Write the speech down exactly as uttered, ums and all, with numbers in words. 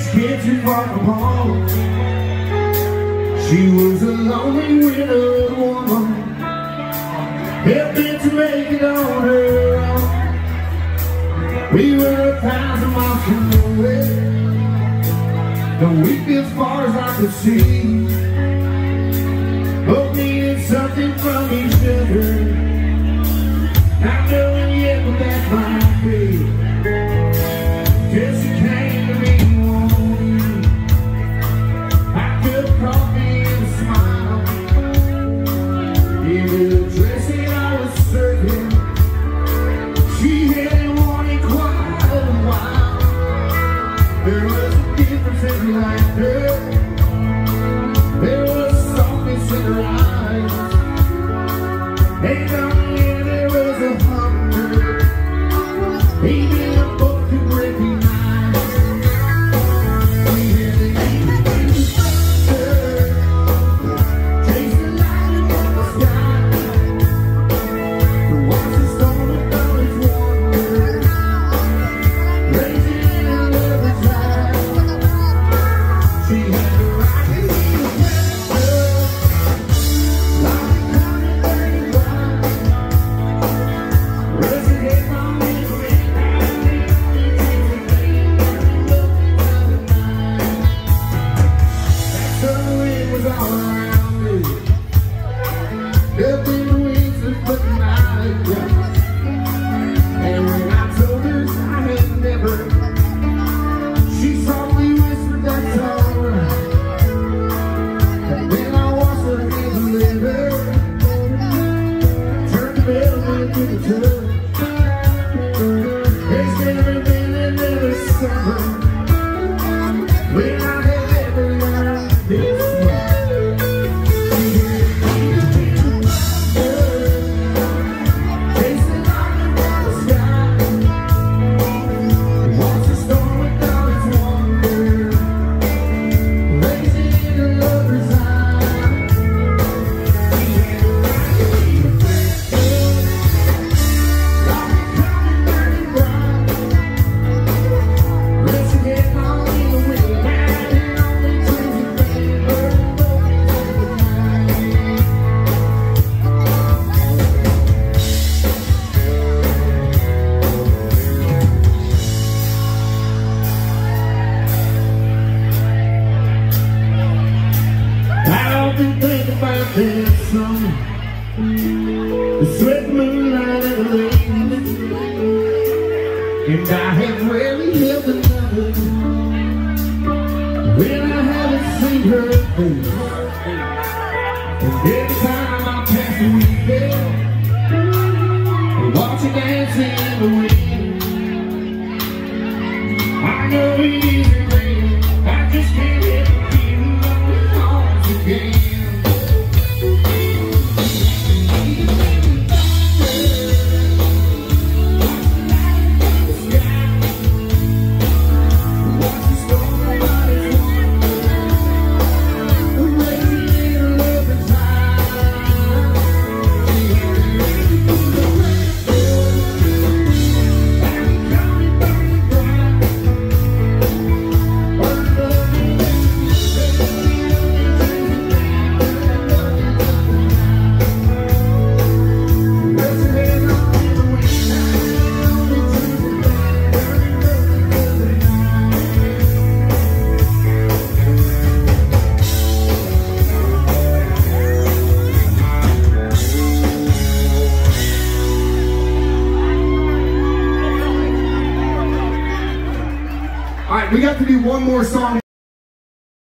Can't too far from home. She was a lonely widowed woman, helping to make it on her own. We were a thousand miles from nowhere, the week as far as I could see. Both needed something from each other, not knowing yet what that might be. Till she came to me. There was softness in her eyes, and down here there was a hunger even a book could recognize. We had to eat together, taste the light in the sky, to watch the storm without its wonder, raging in a lover's eyes. She had think about that summer, the sweat moonlight and the leaves, and I have rarely held another when I haven't seen her face. And every time I pass the weekend, I watch her dancing in the wind. I know it isn't real, I just can't help it feeling like we're arms again. All right, we got to do one more song.